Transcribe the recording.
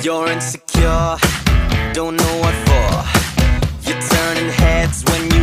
You're insecure, don't know what for. You're turning heads when